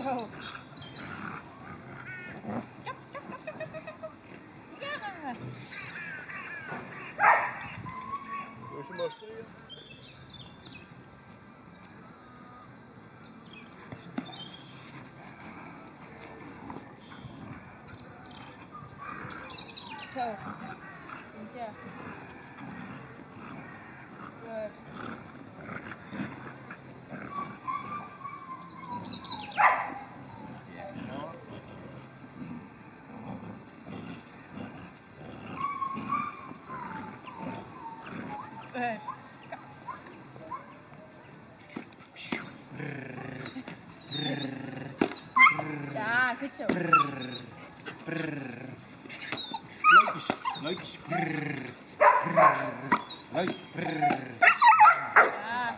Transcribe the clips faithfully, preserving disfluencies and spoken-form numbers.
Zo. Ja, ja, ja, ja, ja, ja. Ja. Wo ist die Maske hier? Zo. Ja. Good. Good. Ja, goed zo. Leukjes, leukjes. Leuk. Ja.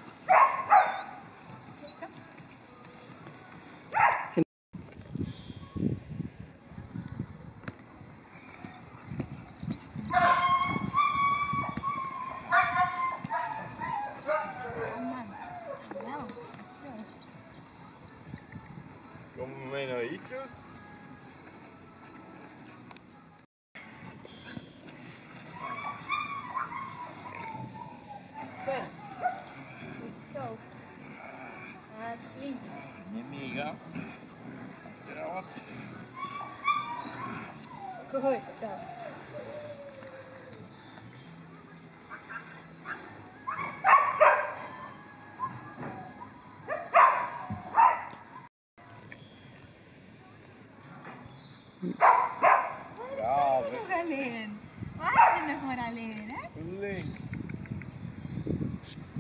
Kom we mee naar hier toe? Good. Goed zo. Dat is flink. Niet meer gaan. Ja, wat? Goed zo. Ja, Waar is nog alleen? Waar is er nog maar alleen, hè? Link.